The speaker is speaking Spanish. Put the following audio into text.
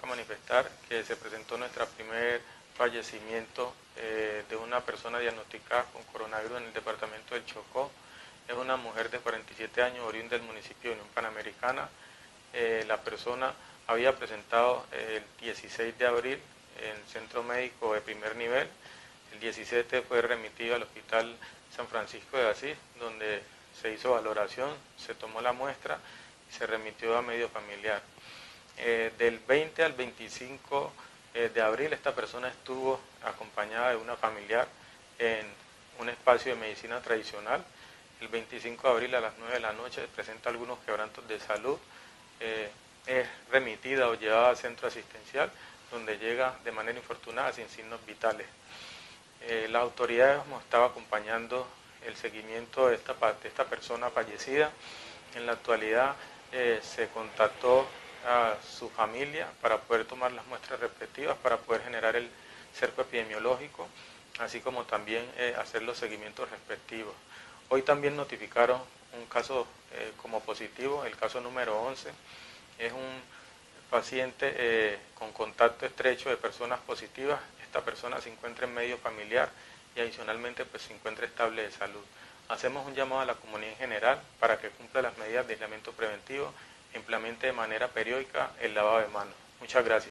manifestar que se presentó nuestro primer fallecimiento de una persona diagnosticada con coronavirus en el departamento del Chocó. Es una mujer de 47 años, oriunda del municipio de Unión Panamericana. La persona había presentado el 16 de abril en el centro médico de primer nivel. El 17 fue remitido al hospital San Francisco de Asís, donde se hizo valoración, se tomó la muestra y se remitió a medio familiar. Del 20 al 25 de abril esta persona estuvo acompañada de una familiar en un espacio de medicina tradicional. El 25 de abril a las 9 de la noche presenta algunos quebrantos de salud. Es remitida o llevada al centro asistencial, donde llega de manera infortunada sin signos vitales. Las autoridades hemos estado acompañando el seguimiento de esta persona fallecida. En la actualidad se contactó a su familia para poder tomar las muestras respectivas, para poder generar el cerco epidemiológico, así como también hacer los seguimientos respectivos. Hoy también notificaron un caso como positivo, el caso número 11, es un paciente con contacto estrecho de personas positivas. Esta persona se encuentra en medio familiar y adicionalmente pues se encuentra estable de salud. Hacemos un llamado a la comunidad en general para que cumpla las medidas de aislamiento preventivo e implemente de manera periódica el lavado de manos. Muchas gracias.